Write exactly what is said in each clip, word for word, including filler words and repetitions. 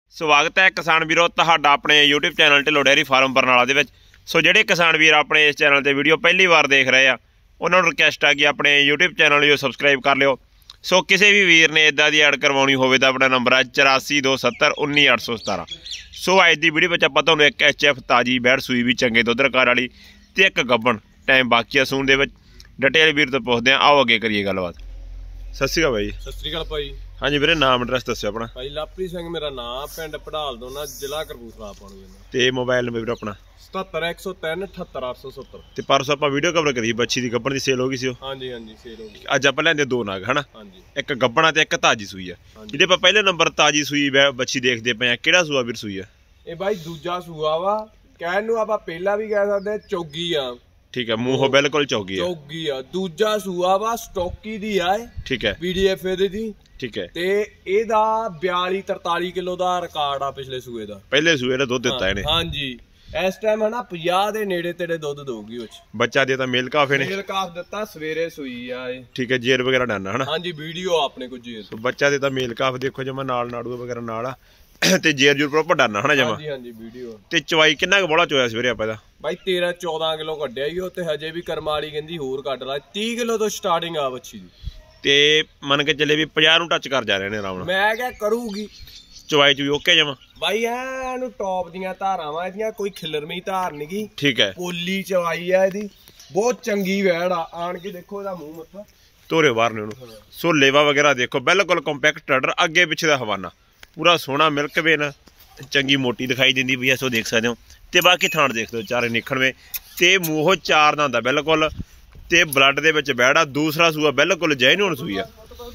ਸਵਾਗਤ ਹੈ ਕਿਸਾਨ ਵੀਰੋ ਤੁਹਾਡਾ ਆਪਣੇ YouTube channel Dhillon dairy farm Barnala ਦੇ ਵਿੱਚ। ਸੋ ਜਿਹੜੇ ਕਿਸਾਨ ਵੀਰ ਆਪਣੇ ਇਸ ਚੈਨਲ ਤੇ ਵੀਡੀਓ ਪਹਿਲੀ ਵਾਰ ਦੇਖ ਰਹੇ ਆ ਉਹਨਾਂ ਨੂੰ ਰਿਕਵੈਸਟ ਆ ਕਿ ਆਪਣੇ YouTube ਚੈਨਲ ਨੂੰ ਸਬਸਕ੍ਰਾਈਬ ਕਰ ਲਿਓ। ਸੋ ਕਿਸੇ ਵੀ ਵੀਰ ਨੇ ਇਦਾਂ ਦੀ ਐਡ ਕਰਵਾਉਣੀ ਹੋਵੇ ਤਾਂ ਆਪਣਾ ਨੰਬਰ ਹੈ ਚੁਰਾਸੀ ਦੋ ਸੱਤਰ ਉੱਨੀ ਅੱਠ ਸੌ ਸਤਾਰਾਂ। ਸੋ ਅੱਜ ਦੀ ਵੀਡੀਓ ਵਿੱਚ ਆਪਾਂ ਤੁਹਾਨੂੰ ਇੱਕ ਐਚ ਐਫ ਤਾਜੀ ਬੈੜ ਸੂਈ ਵੀ ਚੰਗੇ ਦੁੱਧ ਰਿਕਾਰਡ ਵਾਲੀ ਤੇ ਇੱਕ ਗੱਬਣ ਟਾਈਮ ਬਾਕੀ ਆ ਸੂਣ ਦੇ ਵਿੱਚ। ਡਿਟੇਲ ਵੀਰ ਤੋਂ ਪੁੱਛਦੇ ਆ, ਆਓ ਅੱਗੇ ਕਰੀਏ ਗੱਲਬਾਤ। ਸਤਿ ਸ਼੍ਰੀ ਅਕਾਲ ਬਾਈ। ਸਤਿ ਸ਼੍ਰੀ ਅਕਾਲ ਭਾਈ। ਹਾਂਜੀ ਵੀਰੇ, ਨਾਮ ਐਡਰੈਸ ਦੱਸਿਓ ਆਪਣਾ। ਭਾਈ ਲਵਪ੍ਰੀਤ ਸਿੰਘ ਮੇਰਾ ਨਾਮ, ਪਿੰਡ ਪੜਾਲ ਦੋਨਾ, ਜ਼ਿਲ੍ਹਾ ਕਪੂਰਥਲਾ ਪਾਉਣੀ ਜਾਂਦਾ ਤੇ ਮੋਬਾਈਲ ਨੰਬਰ ਵੀਰ ਆਪਣਾ ਸਤੱਤਰ ਇੱਕ ਸੌ ਤਿੰਨ ਅਠੱਤਰ ਅੱਠ ਸੌ ਸੱਤਰ। ਤੇ ਪਰਸੋਂ ਆਪਾਂ ਵੀਡੀਓ ਕਵਰ ਕਰੀ ਬੱਚੀ ਦੀ ਗੱਬਣ ਦੀ ਸੇਲ ਹੋ ਗਈ ਸੀ ਉਹ। ਹਾਂਜੀ ਹਾਂਜੀ ਸੇਲ ਹੋ ਗਈ। ਅੱਜ ਆਪਾਂ ਲੈਂਦੇ ਦੋ ਨਾਗ ਹਨਾ। ਹਾਂਜੀ, ਇੱਕ ਗੱਬਣਾ ਤੇ ਇੱਕ ਤਾਜੀ ਸੂਈ ਆ। ਜਿਹੜੇ ਆਪਾਂ ਪਹਿਲੇ ਨੰਬਰ ਤਾਜੀ ਸੂਈ ਬੱਚੀ ਦੇਖਦੇ ਪਏ ਆ, ਕਿਹੜਾ ਸੂਆ ਵੀਰ ਸੂਈ ਆ? ਇਹ ਬਾਈ ਦੂਜਾ ਸੂਆ ਵਾ, ਕਹਿਣ ਨੂੰ ਆਪਾਂ ਪਹਿਲਾਂ ਵੀ ਕਹਿ ਸਕਦੇ ਚੌਗੀ ਆ। ਠੀਕ ਹੈ, ਮੂੰਹੋਂ ਬਿਲਕੁਲ ਚੌਗੀ ਆ। ਚੌਗੀ ਆ, ਦੂਜਾ ਸੂਆ ਵਾ, ਸਟੋਕੀ ਦੀ ਆ। ਠੀਕ ਹੈ, ਪੀਡੀਐਫ ਇਹਦੇ ਦੀ। ਠੀਕ ਹੈ। ਤੇ ਇਹਦਾ ਬਿਆਲੀ ਤਰਤਾਲੀ ਕਿਲੋ ਦਾ ਰਿਕਾਰਡ ਆ ਪਿਛਲੇ ਸੂਏ ਦਾ। ਪਹਿਲੇ ਸੂਏ ਦਾ ਦੁੱਧ ਦਿੱਤਾ ਇਹਨੇ। ਹਾਂਜੀ, ਇਸ ਟਾਈਮ ਹਨਾ ਪੰਜਾਹ ਦੇ ਨੇੜੇ ਤੇੜੇ ਦੁੱਧ ਦਊਗੀ ਉਹ ਚ। ਬੱਚਾ ਦੇ ਤਾਂ ਮੇਲ ਕਾਫੇ ਨੇ। ਮੇਲ ਕਾਫ ਦਿੱਤਾ, ਸਵੇਰੇ ਸੂਈ ਆ ਇਹ। ਠੀਕ ਹੈ, ਜੇਰ ਵਗੈਰਾ ਡਾਨਾ ਹਨਾ। ਹਾਂਜੀ, ਵੀਡੀਓ ਆਪਣੇ ਕੋਲ ਜੇਰ। ਸੋ ਬੱਚਾ ਦੇ ਤਾਂ ਮੇਲ ਕਾਫ ਦੇਖੋ ਜਮਾ ਨਾਲ ਨਾੜੂ ਵਗੈਰਾ ਨਾਲ ਆ ਤੇ ਜੇਰ ਜੂਰ ਪ੍ਰੋਪਰ ਡਾਨਾ ਹਨਾ ਜਮਾ। ਹਾਂਜੀ ਹਾਂਜੀ ਵੀਡੀਓ। ਤੇ ਚਵਾਈ ਕਿੰਨਾ ਕੁ ਬੋਲਾ ਚੋਇਆ ਸਵੇਰੇ ਆਪਾਂ ਦਾ? ਬਾਈ ਤੇਰਾਂ ਚੌਦਾਂ ਕਿਲੋ ਕੱਢਿਆ ਹੀ ਉਹ, ਤੇ ਹਜੇ ਵੀ ਕਰਮ ਵਾਲੀ ਕਹਿੰਦੀ ਹੋਰ ਕੱਢ ਲਾ। ਤੀਹ ਕਿਲੋ ਤੋਂ ਸਟਾਰਟਿੰਗ ਆ ਬੱਚੀ ਦੀ। ਤੇ ਮੰਨ ਕੇ ਚੱਲੇ ਵੀ ਪੰਜਾਹ ਨੂੰ ਟੱਚ ਕਰ ਜਾ ਰਹੇ ਨੇ ਆਰਾਮ ਨਾਲ। ਮੈਂ ਕਿਹਾ ਕਰੂਗੀ ਚਵਾਈ ਚ ਵੀ ਓਕੇ ਜਮਾ ਬਾਈ। ਐਨੂੰ ਟੌਪ ਦੀਆਂ ਧਾਰਾਂ ਵਾ ਇਹਦੀਆਂ, ਕੋਈ ਖਿਲਰਮੀ ਧਾਰ ਨੀ ਗੀ। ਠੀਕ ਹੈ, ਪੋਲੀ ਚਵਾਈ ਆ ਇਹਦੀ, ਬਹੁਤ ਚੰਗੀ ਵੈੜ ਆ। ਆਣ ਕੇ ਦੇਖੋ ਇਹਦਾ ਮੂੰਹ ਮੱਥਾ, ਤੋਰੇ ਬਾਹਰ ਨੇ ਉਹਨੂੰ। ਸੋ ਲੇਵਾ ਵਗੈਰਾ ਦੇਖੋ ਬਿਲਕੁਲ ਕੰਪੈਕਟ ਆਰਡਰ, ਅੱਗੇ ਪਿੱਛੇ ਦਾ ਹਵਾਨਾ ਪੂਰਾ ਸੋਹਣਾ ਮਿਲਕ ਵੇਨ, ਚੰਗੀ ਮੋਟੀ ਦਿਖਾਈ ਦਿੰਦੀ ਵੀ ਐ। ਸੋ ਦੇਖ ਸਕਦੇ ਹੋ। ਤੇ ਬਾਕੀ ਥਾਣ ਦੇਖ ਲਓ, ਚਾਰੇ ਨਿਖਣਵੇਂ ਤੇ ਮੂੰਹੋਂ ਚਾਰ ਦਾ ਹੁੰਦਾ ਬਿਲਕੁਲ। ਤੇ ਬਲੱਡ ਦੇ ਵਿੱਚ ਵੈੜ ਆ। ਦੂਸਰਾ ਸੂਆ ਬਿਲਕੁਲ ਜੈਨੂਨ ਸੂਈ ਆ।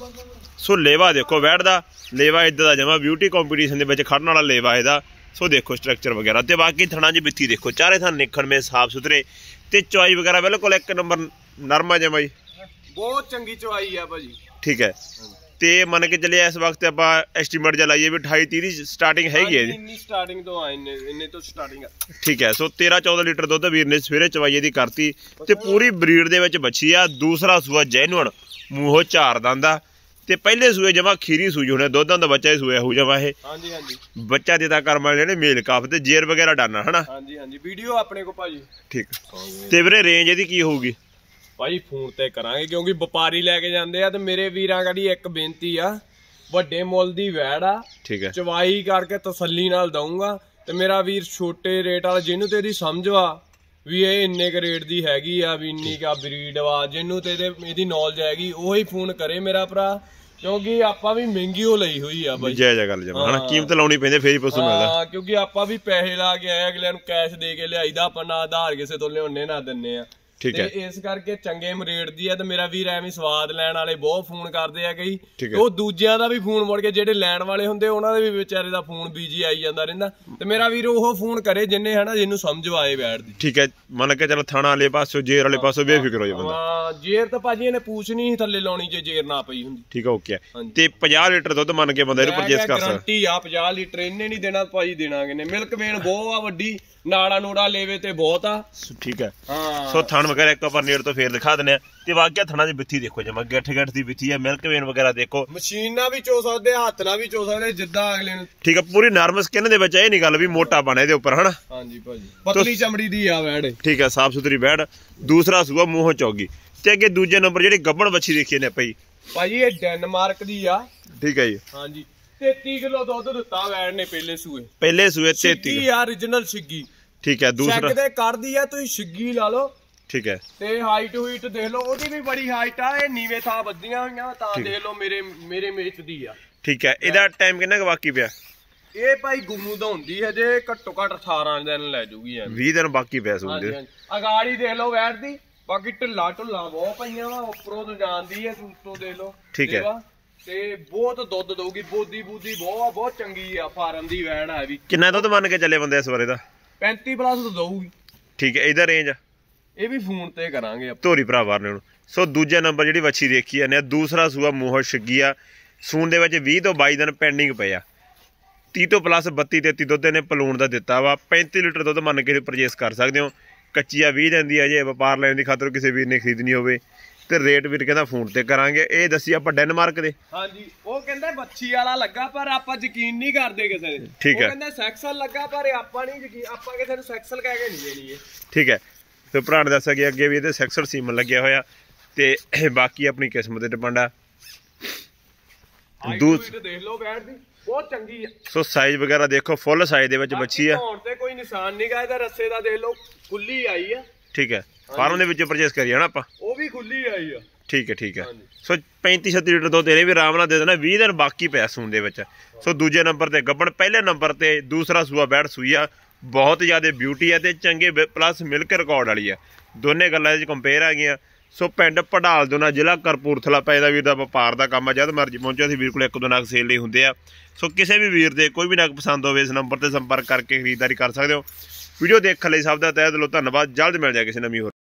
ਸੋ ਲੇਵਾ ਦੇਖੋ ਵੈੜ ਦਾ, ਲੇਵਾ ਇੱਦਾਂ ਦਾ ਜਮਾ ਬਿਊਟੀ ਕੰਪੀਟੀਸ਼ਨ ਦੇ ਵਿੱਚ ਖੜਨ ਵਾਲਾ ਲੇਵਾ ਇਹਦਾ। ਸੋ ਦੇਖੋ ਸਟਰਕਚਰ ਵਗੈਰਾ ਤੇ ਬਾਕੀ ਥਣਾ ਜੀ ਬਿੱਥੀ ਦੇਖੋ, ਚਾਰੇ ਥਾਂ ਨਿਖਣਵੇਂ ਸਾਫ ਸੁਥਰੇ ਤੇ ਚਵਾਈ ਵਗੈਰਾ ਬਿਲਕੁਲ ਇੱਕ ਨੰਬਰ ਨਰਮਾ ਜਮਾ ਜੀ। ਬਹੁਤ ਚੰਗੀ ਚਵਾਈ ਆ ਭਾਜੀ। ਠੀਕ ਹੈ। ਤੇ ਮੰਨ ਕੇ ਚੱਲੇ ਇਸ ਵਕਤ ਆਪਾਂ ਐਸਟੀਮੇਟ ਜਾ ਲਾਈਏ ਵੀ ਅਠਾਈ ਤੀਹ ਦੀ ਸਟਾਰਟਿੰਗ ਹੈਗੀ ਹੈ ਜੀ। ਇੰਨੀ ਸਟਾਰਟਿੰਗ ਤੋਂ ਆ, ਇੰਨੇ ਇੰਨੇ ਤੋਂ ਸਟਾਰਟਿੰਗ ਆ। ਠੀਕ ਹੈ। ਸੋ ਤੇਰਾਂ ਚੌਦਾਂ ਲੀਟਰ ਦੁੱਧ ਵੀਰ ਨੇ ਸਵੇਰੇ ਚਵਾਈਏ ਦੀ ਕਰਤੀ ਤੇ ਪੂਰੀ ਬਰੀਡ ਦੇ ਵਿੱਚ ਬੱਚੀ ਆ। ਦੂਸਰਾ ਸੂਆ ਜੈਨੂਨ, ਮੂੰਹੋਂ ਚਾਰ ਦੰਦਾ ਤੇ ਪਹਿਲੇ ਸੂਏ ਜਮਾ ਖੀਰੀ ਸੂਈ ਹੋਣੇ। ਦੋਦਾਂ ਦਾ ਬੱਚਾ ਹੀ ਸੂਇਆ ਹੋ ਜਮਾ ਇਹ। ਹਾਂਜੀ ਹਾਂਜੀ, ਬੱਚਾ ਦਿੱਤਾ ਕਰਮ ਵਾਲੇ ਨੇ ਮੇਲ ਕਾਫ ਤੇ ਜੇਰ ਵਗੈਰਾ ਡਾਨਾ ਹਨਾ। ਹਾਂਜੀ ਹਾਂਜੀ ਵੀਡੀਓ ਆਪਣੇ ਕੋ ਭਾਜੀ। ਠੀਕ। ਤੇ ਵੀਰੇ ਰੇਂਜ ਇਹਦੀ ਕੀ ਹੋਊਗੀ? ਭਾਈ ਫੋਨ ਤੇ ਕਰਾਂਗੇ ਕਿਉਂਕਿ ਵਪਾਰੀ ਲੈ ਕੇ ਜਾਂਦੇ ਆ। ਤੇ ਮੇਰੇ ਵੀਰਾਂ ਗਾੜੀ ਇੱਕ ਬੇਨਤੀ ਆ, ਵੱਡੇ ਮੁੱਲ ਦੀ ਵੈੜ ਆ। ਠੀਕ ਹੈ, ਚਵਾਈ ਕਰਕੇ ਤਸੱਲੀ ਨਾਲ ਦਊਂਗਾ। ਤੇ ਮੇਰਾ ਵੀਰ ਛੋਟੇ ਰੇਟ ਵਾਲਾ ਜਿਹਨੂੰ ਤੇ ਇਹਦੀ ਸਮਝ ਵਾ ਵੀ ਇਹ ਇੰਨੇ ਕ ਰੇਟ ਦੀ ਹੈਗੀ ਆ, ਵੀ ਇੰਨੀ ਕਾ ਬਰੀਡ ਵਾ, ਜਿਹਨੂੰ ਤੇ ਇਹਦੀ ਨੌਲੇਜ ਹੈਗੀ ਉਹੀ ਫੋਨ ਕਰੇ ਮੇਰਾ ਭਰਾ, ਕਿਉਂਕਿ ਆਪਾਂ ਵੀ ਮਹਿੰਗੀ ਹੋ ਲਈ ਹੋਈ ਆ ਬਾਈ। ਜੈ ਜੈ ਗੱਲ ਜਮਾ ਹਨਾ, ਕੀਮਤ ਲਾਉਣੀ ਪੈਂਦੀ ਫੇਰ ਹੀ ਪਸ਼ੂ ਮਿਲਦਾ। ਹਾਂ, ਕਿਉਂਕਿ ਆਪਾਂ ਵੀ ਪੈਸੇ ਲਾ ਕੇ ਆਏ, ਅਗਲਿਆਂ ਨੂੰ ਕੈਸ਼ ਦੇ ਕੇ ਲਿਆਈਦਾ, ਆਪਾਂ ਨਾ ਆਧਾਰ ਕਿਸੇ ਤੋਂ ਲਿਆਉਣੇ ਨਾ ਦਿੰਨੇ ਆ। ਠੀਕ ਹੈ, ਇਸ ਕਰਕੇ ਚੰਗੇ ਰੇਟ ਦੀ ਆ। ਤੇ ਮੇਰਾ ਵੀਰ ਐਵੇਂ ਸਵਾਦ ਲੈਣ ਵਾਲੇ ਬਹੁਤ ਫੋਨ ਕਰਦੇ ਆ ਕਈ, ਉਹ ਦੂਜਿਆਂ ਦਾ ਵੀ ਫੋਨ ਮੁੜ ਕੇ ਜਿਹੜੇ ਲੈਣ ਵਾਲੇ ਹੁੰਦੇ ਉਹਨਾਂ ਦੇ ਵੀ ਵਿਚਾਰੇ ਦਾ ਫੋਨ ਬੀਜੀ ਆਈ ਜਾਂਦਾ ਰਹਿੰਦਾ। ਤੇ ਮੇਰਾ ਵੀਰ ਉਹ ਫੋਨ ਕਰੇ ਜਿੰਨੇ ਹਨਾ ਜਿਹਨੂੰ ਸਮਝ ਆਏ ਬੈਠ ਦੀ। ਠੀਕ ਹੈ, ਮੰਨ ਕੇ ਚਲੋ ਥਾਣਾ ਵਾਲੇ ਪਾਸੋਂ ਜੇਰ ਵਾਲੇ ਪਾਸੋਂ ਬੇਫਿਕਰ ਹੋ ਜਾ ਬੰਦਾ। ਹਾਂ, ਜੇਰ ਤਾਂ ਭਾਜੀ ਇਹਨੇ ਪੂਛ ਨਹੀਂ ਥੱਲੇ ਲਾਉਣੀ ਜੇ ਜੇਰ ਨਾ ਪਈ ਹੁੰਦੀ। ਠੀਕ ਹੈ, ਓਕੇ। ਤੇ ਪੰਜਾਹ ਲੀਟਰ ਦੁੱਧ ਮੰਨ ਕੇ ਬੰਦਾ ਇਹਨੂੰ ਪਰਚੇਸ ਕਰ ਸਕਦਾ। ਗਾਰੰਟੀ ਆ ਪੰਜਾਹ ਲੀਟਰ। ਇਹਨੇ ਨਹੀਂ ਦੇਣਾ ਭਾਜੀ, ਦੇਣਾ ਕਿਨੇ। ਮਿਲਕ ਵੇਨ ਬਹੁਤ ਆ ਵੱਡੀ, ਨਾੜਾ ਨੂੜਾ ਲੇਵੇ ਤੇ ਬਹੁਤ ਆ। ਠੀਕ ਹੈ। ਹਾਂ, ਸੋ ਥਣ ਵਗੈਰਾ ਇੱਕ ਵਾਰ ਨੇੜ ਤੋਂ ਫੇਰ ਦਿਖਾ ਦਿੰਦੇ ਆ। ਤੇ ਵਾਕਿਆ ਥਣਾ ਦੀ ਬਿੱਥੀ ਦੇਖੋ ਜਮਾ ਗੱਠ ਗੱਠ ਦੀ ਬਿੱਥੀ ਆ। ਮਿਲਕ ਵੇਨ ਵਗੈਰਾ ਦੇਖੋ, ਮਸ਼ੀਨ ਨਾਲ ਵੀ ਚੋ ਸਕਦੇ, ਹੱਥ ਨਾਲ ਵੀ ਚੋ ਸਕਦੇ, ਜਿੱਦਾਂ ਅਗਲੇ ਨੂੰ। ਠੀਕ ਹੈ, ਪੂਰੀ ਨਰਮ ਸਕਿਨ ਦੇ ਵਿੱਚ ਇਹ ਨਹੀਂ ਗੱਲ ਵੀ ਮੋਟਾ ਬਣੇ ਇਹਦੇ ਉੱਪਰ ਹਨਾ। ਹਾਂਜੀ ਭਾਜੀ, ਪਤਲੀ ਚਮੜੀ ਦੀ ਆ ਵੈੜ। ਠੀਕ ਹੈ, ਸਾਫ ਸੁਥਰੀ ਵੈੜ। ਦੂਸਰਾ ਸੂਆ ਮੂੰਹੋਂ ਚੌਗੀ। ਤੇ ਅੱਗੇ ਦੂਜੇ ਨੰਬਰ ਜਿਹੜੀ ਗੱਬਣ ਵੱਛੀ ਦੇਖੀ ਨੇ ਭਾਈ, ਭਾਜੀ ਇਹ ਡੈਨਮਾਰਕ ਦੀ ਆ। ਠੀਕ ਹੈ ਜੀ। ਹਾਂਜੀ, ਤੇਤੀ ਕਿਲੋ ਦੁੱਧ ਦਿੱਤਾ ਵੈੜ ਨੇ ਪਹਿਲੇ ਸੂਏ। ਪਹਿਲੇ ਸੂਏ ਤੇਤੀ ਆ, origignal ਛਿੱਗੀ। ਠੀਕ ਹੈ, ਦੂਸਰਾ ਦੇ ਕੱਢਦੀ ਆ, ਤੁਸੀਂ ਛਿੱਗੀ ਲਾ ਲਓ। ਠੀਕ ਹੈ, ਤੇ ਹਾਈਟ ਹੂਈਟ ਦੇਖ ਲਓ, ਉਹਦੀ ਵੀ ਬੜੀ ਹਾਈਟ ਆ। ਇਹ ਨੀਵੇਂ ਥਾਂ ਵੱਧੀਆਂ ਹੋਈਆਂ ਤਾਂ ਦੇਖ ਲਓ ਮੇਰੇ ਮੇਰੇ ਮੇਚ ਦੀ ਆ। ਠੀਕ ਹੈ, ਇਹਦਾ ਟਾਈਮ ਕਿੰਨਾ ਕੁ ਬਾਕੀ ਪਿਆ? ਇਹ ਭਾਈ ਗੁੰਮੂ ਦਾ ਹੁੰਦੀ ਹੈ ਜੇ, ਘੱਟੋ ਘੱਟ ਅਠਾਰਾਂ ਦਿਨ ਲੈ ਜੂਗੀ। ਵੀਹ ਦਿਨ ਬਾਕੀ ਪਿਆ ਸੂਦੇ। ਅਗਾੜੀ ਦੇਖ ਲਓ ਵੈੜ ਦੀ, ਬਾਕੀ ਢਿੱਲਾ ਢੁੱਲਾ ਬਹੁਤ ਪਈਆਂ ਵਾ। ਉੱਪਰੋਂ ਤੋਂ ਜਾਂਦੀ ਹੈ, ਸੂਤੋਂ ਦੇਖ ਲਓ। ਠੀਕ ਹੈ, ਤੇ ਬਹੁਤ ਦੁੱਧ ਦਊਗੀ। ਬੋਦੀ ਬੂਦੀ ਬਹੁਤ ਬਹੁਤ ਚੰਗੀ ਆ, ਫਾਰਮ ਦੀ ਵੈੜ ਆ ਵੀ। ਕਿੰਨਾ ਦੁੱਧ ਮੰਨ ਕੇ ਚੱਲੇ ਬੰਦੇ ਇਸ ਬਾਰੇ ਦਾ? ਪੈਂਤੀ ਪਲੱਸ ਦਊਗੀ। ਠੀਕ ਹੈ, ਇਹਦਾ ਰੇਂਜ ਇਹ ਵੀ ਫੋਨ ਤੇ ਕਰਾਂਗੇ ਆਪਾਂ। ਧੋਰੀ ਭਰਾ ਵਾਰਨੇ ਨੂੰ। ਸੋ ਦੂਜਾ ਨੰਬਰ ਜਿਹੜੀ ਵੱਛੀ ਦੇਖੀ ਜਾਂਦੇ ਆ, ਦੂਸਰਾ ਸੂਆ ਮੂੰਹੋਂ ਛਿੱਗੀ ਆ। ਸੂਣ ਦੇ ਵਿੱਚ ਵੀਹ ਤੋਂ ਬਾਈ ਦਿਨ ਪੈਂਡਿੰਗ ਪਏ ਆ। ਤੀਹ ਤੋਂ ਪਲੱਸ ਬੱਤੀ ਤੇਤੀ ਦੁੱਧ ਇਹਨੇ ਪਲੂਣ ਦਾ ਦਿੱਤਾ ਵਾ। ਪੈਂਤੀ ਲੀਟਰ ਦੁੱਧ ਮੰਨ ਕੇ ਪਰਚੇਸ ਕਰ ਸਕਦੇ ਹੋ। ਕੱਚੀ ਆ ਵੀਹ ਦਿਨ ਦੀ ਆ ਜੇ ਵਪਾਰ ਲੈਣ ਦੀ ਖਾਤਰ ਕਿਸੇ ਵੀਰ ਨੇ ਖਰੀਦਣੀ ਹੋਵੇ। ਤੇ ਰੇਟ ਵੀਰ ਕਹਿੰਦਾ ਫੋਨ ਤੇ ਕਰਾਂਗੇ। ਇਹ ਦੱਸੀ ਆਪਾਂ ਡੈਨਮਾਰਕ ਦੇ। ਹਾਂਜੀ ਉਹ ਕਹਿੰਦਾ ਬੱਚੀ ਵਾਲਾ ਲੱਗਾ ਪਰ ਆਪਾਂ ਯਕੀਨ ਨਹੀਂ ਕਰਦੇ ਕਿਸੇ ਦੇ। ਠੀਕ ਹੈ। ਉਹ ਕਹਿੰਦਾ ਸੈਕਸਲ ਲੱਗਾ ਪਰ ਆਪਾਂ ਨਹੀਂ ਯਕੀਨ, ਆਪਾਂ ਕਿਸੇ ਨੂੰ ਸੈਕਸਲ ਕਹਿ ਕੇ ਨਹੀਂ ਦੇਣੀ ਇਹ। ਠੀਕ ਹੈ। ਤੇ ਭਰਾ ਨੇ ਦੱਸਿਆ ਕਿ ਅੱਗੇ ਵੀ ਇਹਦੇ ਸੈਕਸਲ ਸੀਮਨ ਲੱਗਿਆ ਹੋਇਆ ਤੇ ਬਾਕੀ ਆਪਣੀ ਕਿਸਮਤ ਤੇ ਡਿਪੈਂਡ ਆ। ਦੂਸ ਦੇਖ ਲਓ ਬੈਠ ਦੀ ਬਹੁਤ ਚੰਗੀ ਆ। ਸੋ ਸਾਈਜ਼ ਵਗੈਰਾ ਦੇਖੋ ਫੁੱਲ ਸਾਈਜ਼ ਦੇ ਵਿੱਚ ਬੱਚੀ ਆ। ਧੌਣ ਤੇ ਕੋਈ ਨਿਸ਼ਾਨ ਨਹੀਂ ਗਾ ਇਹਦਾ, ਰੱਸੇ ਦਾ ਦੇਖ ਲਓ ਖੁੱਲੀ ਆਈ ਆ। ਠੀਕ ਹੈ। ਫਾਰਮ ਦੇ ਵਿੱਚ ਪਰਚੇਸ ਕਰੀ ਜਾਣਾ ਆਪਾਂ। ਉਹ ਵੀ ਖੁੱਲੀ ਆਈ ਆ। ਠੀਕ ਹੈ ਠੀਕ ਹੈ। ਸੋ ਪੈਂਤੀ ਛੱਤੀ ਲੀਟਰ ਦੁੱਧ ਇਹਨੇ ਵੀ ਆਰਾਮ ਨਾਲ ਦੇ ਦੇਣਾ, ਵੀਹ ਦਿਨ ਬਾਕੀ ਪਿਆ ਸੂਣ ਦੇ ਵਿੱਚ। ਸੋ ਦੂਜੇ ਨੰਬਰ ਤੇ ਗੱਬਣ, ਪਹਿਲੇ ਨੰਬਰ ਤੇ ਦੂਸਰਾ ਸੂਆ ਬੈਠ ਸੂਈ ਆ। ਬਹੁਤ ਜ਼ਿਆਦਾ ਬਿਊਟੀ ਹੈ ਤੇ ਚੰਗੇ ਪਲੱਸ ਮਿਲਕ ਰਿਕਾਰਡ ਵਾਲੀ ਆ। ਦੋਨੇ ਗੱਲਾਂ 'ਚ ਕੰਪੇਅਰ ਆ ਗਈਆਂ। ਸੋ ਪਿੰਡ ਪੜਾਲ ਦੋਨਾ, ਜ਼ਿਲ੍ਹਾ ਕਰਪੂਰਥਲਾ ਪੈਦਾ। ਵੀਰ ਦਾ ਵਪਾਰ ਦਾ ਕੰਮ ਆ, ਜਦ ਮਰਜ਼ੀ ਪਹੁੰਚੋ। ਅਸੀਂ ਵੀਰ ਕੋਲ ਇੱਕ ਦੋ ਨਗ ਸੇਲ ਲਈ ਹੁੰਦੇ ਆ। ਸੋ ਕਿਸੇ ਵੀ ਵੀਰ ਦੇ ਕੋਈ ਵੀ ਨਗ ਪਸੰਦ ਹੋਵੇ ਇਸ ਨੰਬਰ ਤੇ ਸੰਪਰਕ ਕਰਕੇ ਖਰੀਦਦਾਰੀ ਕਰ ਸਕਦੇ ਹੋ। ਵੀਡੀਓ ਦੇਖਣ ਲਈ ਸਭ ਦਾ ਤਹਿ ਦਿਲੋਂ ਧੰਨਵਾਦ। ਜਲਦ ਮਿਲ ਜਾਏ ਕਿਸੇ ਨਵੀਂ ਹੋਰ